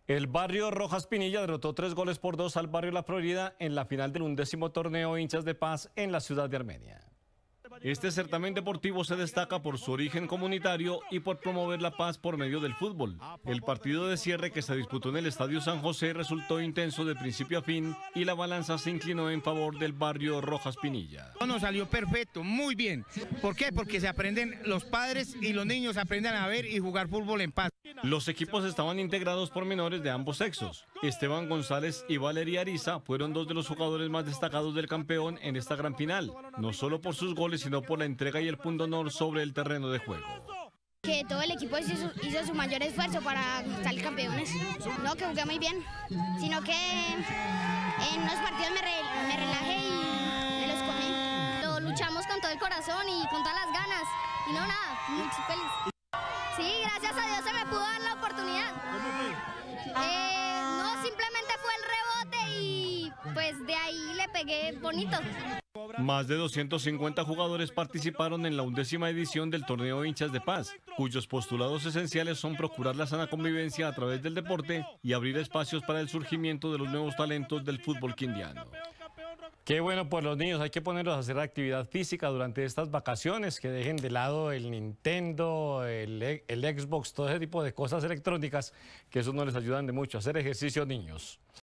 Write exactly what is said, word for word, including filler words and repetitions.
El barrio Rojas Pinilla derrotó tres goles por dos al barrio La Florida en la final del undécimo torneo Hinchas de Paz en la ciudad de Armenia. Este certamen deportivo se destaca por su origen comunitario y por promover la paz por medio del fútbol. El partido de cierre que se disputó en el Estadio San José resultó intenso de principio a fin y la balanza se inclinó en favor del barrio Rojas Pinilla. Nos salió perfecto, muy bien. ¿Por qué? Porque se aprenden, los padres y los niños aprenden a ver y jugar fútbol en paz. Los equipos estaban integrados por menores de ambos sexos. Esteban González y Valeria Ariza fueron dos de los jugadores más destacados del campeón en esta gran final, no solo por sus goles, sino por la entrega y el punto honor sobre el terreno de juego. Que todo el equipo hizo su, hizo su mayor esfuerzo para salir campeones. No que jugué muy bien, sino que en unos partidos me, re, me relajé y me los comí. Lo luchamos con todo el corazón y con todas las ganas. Y no, nada, muy feliz. Sí, gracias a Dios se me pudo dar la oportunidad. Eh, no, simplemente fue el rebote y pues de ahí le pegué bonito. Más de doscientos cincuenta jugadores participaron en la undécima edición del torneo Hinchas de Paz, cuyos postulados esenciales son procurar la sana convivencia a través del deporte y abrir espacios para el surgimiento de los nuevos talentos del fútbol quindiano. Qué bueno por los niños, hay que ponerlos a hacer actividad física durante estas vacaciones, que dejen de lado el Nintendo, el, el Xbox, todo ese tipo de cosas electrónicas, que eso no les ayudan de mucho, hacer ejercicio, niños.